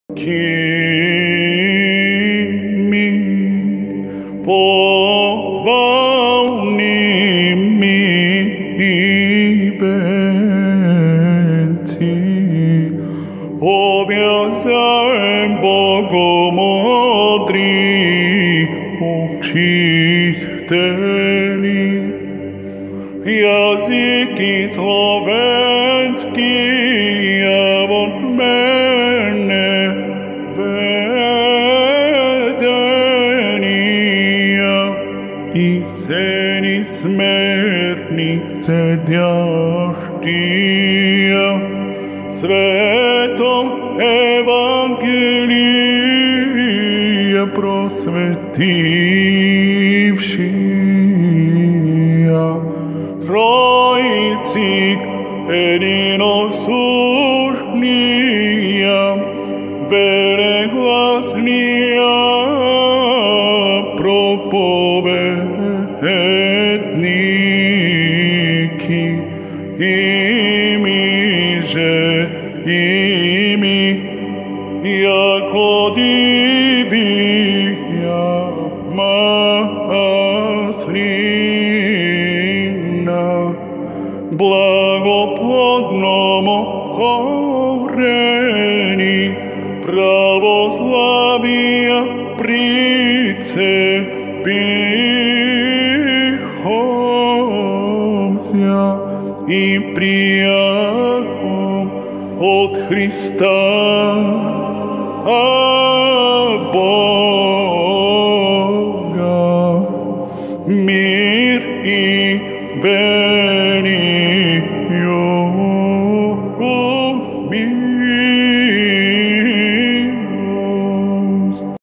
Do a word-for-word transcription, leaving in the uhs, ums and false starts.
Kimi povalnimi veci oviazałem bogomodri učiteli jazyki slovenski od mene vedenia i seni smernice djaštija svetom evangelije prosvetivši Trojici jedinosušnija, veleglasnija propovedniki, imiže imi, jako divija maslina, blagoplodnom ohoreni, pravoslavija price bihomzja i prijakom od Hrista.